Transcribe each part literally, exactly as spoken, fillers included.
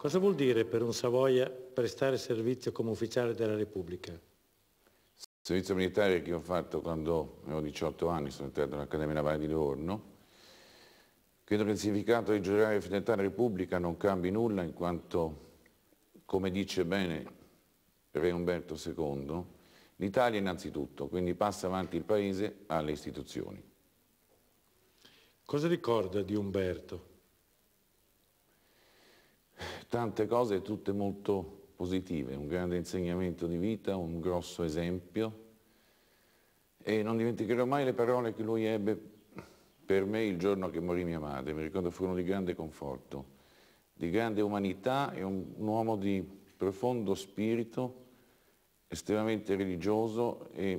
Cosa vuol dire per un Savoia prestare servizio come ufficiale della Repubblica? Il servizio militare che ho fatto quando avevo diciotto anni, sono entrato all'Accademia Navale di Livorno. Credo che il significato di giurare fedeltà alla Repubblica non cambi nulla, in quanto, come dice bene Re Umberto secondo, l'Italia innanzitutto, quindi passa avanti il Paese alle istituzioni. Cosa ricorda di Umberto? Tante cose, tutte molto positive, un grande insegnamento di vita, un grosso esempio, e non dimenticherò mai le parole che lui ebbe per me il giorno che morì mia madre. Mi ricordo furono di grande conforto, di grande umanità, e un, un uomo di profondo spirito, estremamente religioso e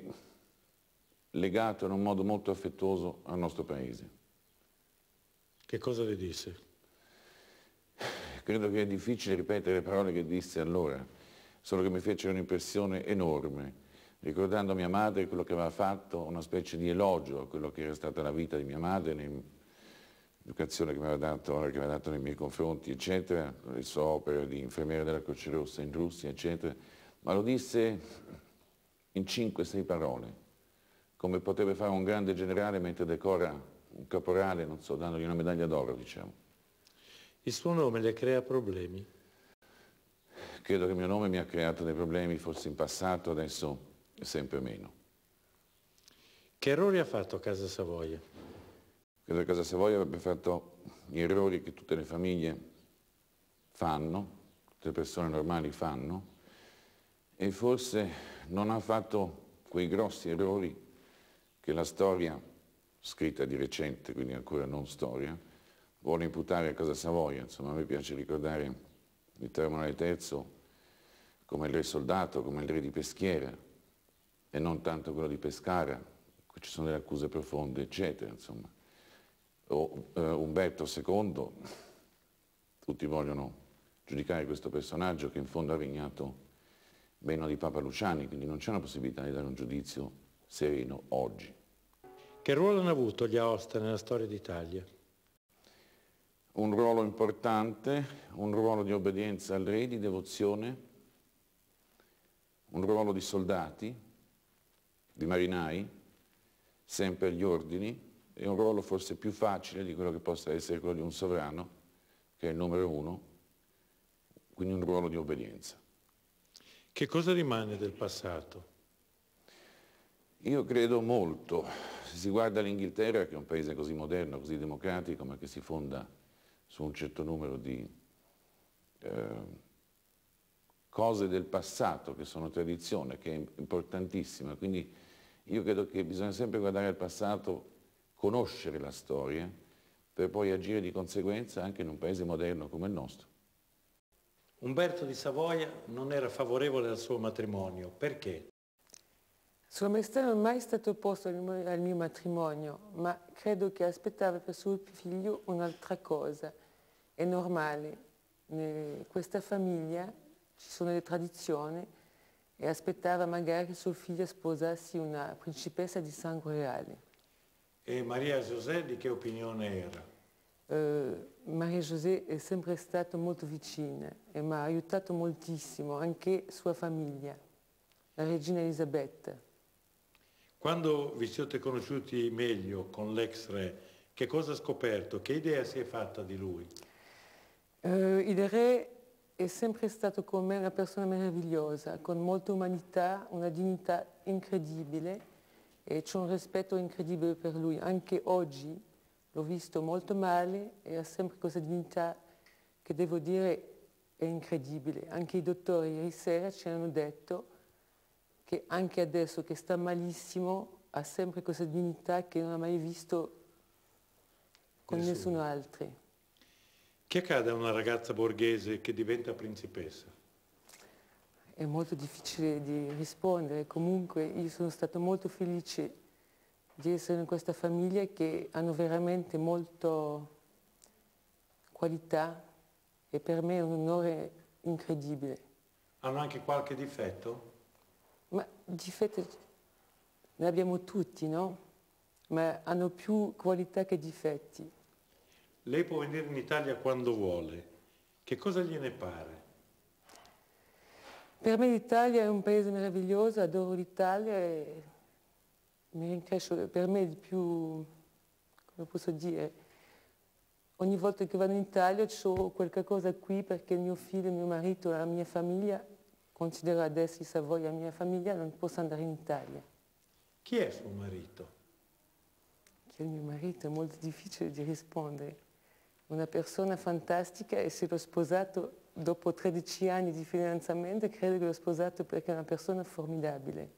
legato in un modo molto affettuoso al nostro paese. Che cosa le disse? Credo che è difficile ripetere le parole che disse allora, solo che mi fecero un'impressione enorme, ricordando mia madre, quello che aveva fatto, una specie di elogio a quello che era stata la vita di mia madre, l'educazione che mi aveva dato, che aveva dato nei miei confronti, eccetera, le sue opere di infermiera della Croce Rossa in Russia, eccetera, ma lo disse in cinque sei parole, come potrebbe fare un grande generale mentre decora un caporale, non so, dandogli una medaglia d'oro, diciamo. Il suo nome le crea problemi? Credo che il mio nome mi ha creato dei problemi, forse in passato, adesso sempre meno. Che errori ha fatto Casa Savoia? Credo che Casa Savoia abbia fatto gli errori che tutte le famiglie fanno, tutte le persone normali fanno, e forse non ha fatto quei grossi errori che la storia, scritta di recente, quindi ancora non storia, vuole imputare a Casa Savoia. Insomma, a me piace ricordare Vittorio Emanuele terzo come il re soldato, come il re di Peschiera, e non tanto quello di Pescara, qui ci sono delle accuse profonde, eccetera, insomma. O uh, Umberto secondo, tutti vogliono giudicare questo personaggio che in fondo ha regnato meno di Papa Luciani, quindi non c'è una possibilità di dare un giudizio sereno oggi. Che ruolo hanno avuto gli Aosta nella storia d'Italia? Un ruolo importante, un ruolo di obbedienza al re, di devozione, un ruolo di soldati, di marinai, sempre agli ordini, e un ruolo forse più facile di quello che possa essere quello di un sovrano, che è il numero uno, quindi un ruolo di obbedienza. Che cosa rimane del passato? Io credo molto. Se si guarda l'Inghilterra, che è un paese così moderno, così democratico, ma che si fonda su un certo numero di eh, cose del passato che sono tradizione, che è importantissima. Quindi io credo che bisogna sempre guardare al passato, conoscere la storia, per poi agire di conseguenza anche in un paese moderno come il nostro. Umberto di Savoia non era favorevole al suo matrimonio. Perché? Sua Maestà non è mai stato opposto al mio matrimonio, ma credo che aspettava per suo figlio un'altra cosa. È normale, in questa famiglia ci sono le tradizioni, e aspettava magari che suo figlio sposasse una principessa di sangue reale. E Maria José di che opinione era? Uh, Maria José è sempre stata molto vicina e mi ha aiutato moltissimo, anche sua famiglia, la regina Elisabetta. Quando vi siete conosciuti meglio con l'ex re, che cosa ha scoperto? Che idea si è fatta di lui? Uh, il re è sempre stato con me una persona meravigliosa, con molta umanità, una dignità incredibile, e c'è un rispetto incredibile per lui. Anche oggi l'ho visto molto male e ha sempre questa dignità che, devo dire, è incredibile. Anche i dottori ieri sera ci hanno detto che anche adesso che sta malissimo ha sempre questa dignità che non ha mai visto con nessuno, nessuno altro. Che accade a una ragazza borghese che diventa principessa? È molto difficile di rispondere. Comunque io sono stata molto felice di essere in questa famiglia, che hanno veramente molto qualità, e per me è un onore incredibile. Hanno anche qualche difetto? Ma difetti ne abbiamo tutti, no? Ma hanno più qualità che difetti. Lei può venire in Italia quando vuole. Che cosa gliene pare? Per me l'Italia è un paese meraviglioso, adoro l'Italia e mi rincresce per me di più, come posso dire, ogni volta che vado in Italia ho qualcosa qui perché il mio figlio, il mio marito, la mia famiglia, considero adesso in Savoia la mia famiglia, non posso andare in Italia. Chi è suo marito? Chi è il mio marito? È molto difficile di rispondere. Una persona fantastica e se l'ho sposato dopo tredici anni di fidanzamento, credo che l'ho sposato perché è una persona formidabile.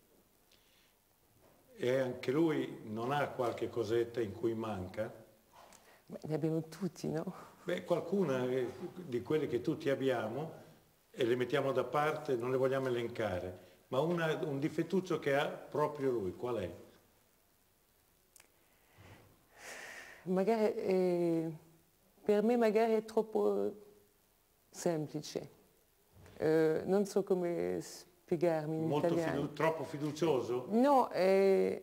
E anche lui non ha qualche cosetta in cui manca? Beh, ne abbiamo tutti, no? Beh, qualcuna di quelle che tutti abbiamo e le mettiamo da parte, non le vogliamo elencare, ma una, un difettuccio che ha proprio lui, qual è? Magari, eh, per me magari è troppo semplice. Eh, non so come spiegarmi in Molto italiano. fidu- troppo fiducioso? No, è,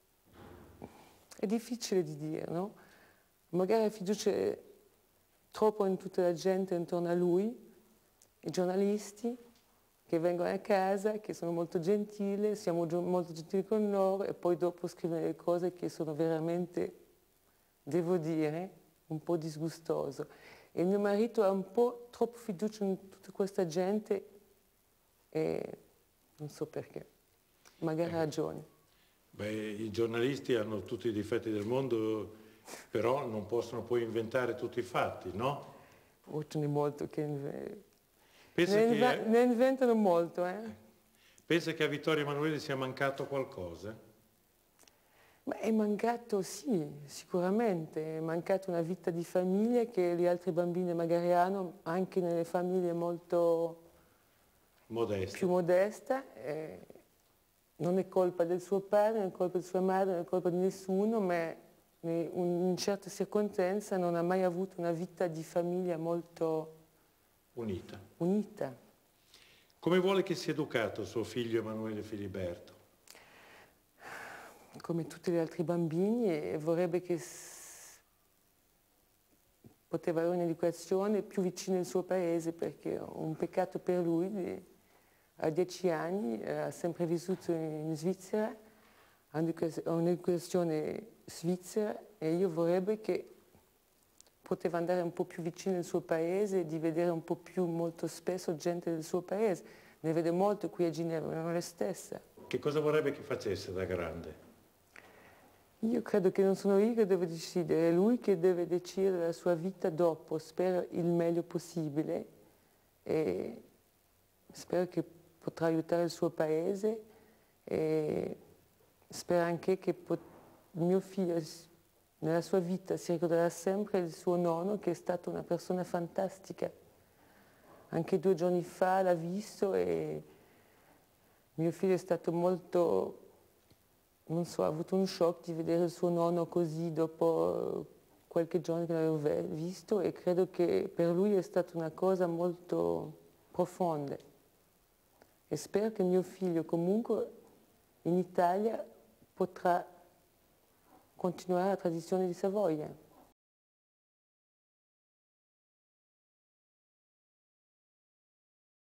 è difficile di dire, no? Magari ha fiducia troppo in tutta la gente intorno a lui, i giornalisti che vengono a casa, che sono molto gentili, siamo gio- molto gentili con loro e poi dopo scrivono delle cose che sono veramente, devo dire, un po' disgustoso. E mio marito ha un po' troppo fiducia in tutta questa gente e non so perché, magari ha ragione. Beh, i giornalisti hanno tutti i difetti del mondo, però non possono poi inventare tutti i fatti, no? Oh, ce n'è molto che inve- Pensa ne, che, inve- ne inventano molto, eh? pensa che a Vittorio Emanuele sia mancato qualcosa? Ma è mancato, sì, sicuramente, è mancato una vita di famiglia che gli altri bambini magari hanno, anche nelle famiglie molto Modesta. più modeste. Eh, non è colpa del suo padre, non è colpa di sua madre, non è colpa di nessuno, ma in certe circostanze non ha mai avuto una vita di famiglia molto Unita. unita. Come vuole che sia educato suo figlio Emanuele Filiberto? Come tutti gli altri bambini e vorrebbe che s- poteva avere un'educazione più vicina al suo paese perché è un peccato per lui. di- A dieci anni eh, ha sempre vissuto in Svizzera, ha un'educa- ha un'educazione svizzera e io vorrebbe che poteva andare un po' più vicino al suo paese, di vedere un po' più molto spesso gente del suo paese. Ne vede molto qui a Ginevra, non è la stessa. Che cosa vorrebbe che facesse da grande? Io credo che non sono io che devo decidere, è lui che deve decidere la sua vita dopo, spero il meglio possibile e spero che potrà aiutare il suo paese e spero anche che pot- mio figlio s- nella sua vita si ricorderà sempre del suo nonno che è stato una persona fantastica. Anche due giorni fa l'ha visto e mio figlio è stato molto... non so, ha avuto un shock di vedere il suo nonno così dopo qualche giorno che l'avevo ve- visto e credo che per lui è stata una cosa molto profonda. E spero che mio figlio comunque in Italia potrà continuare la tradizione di Savoia.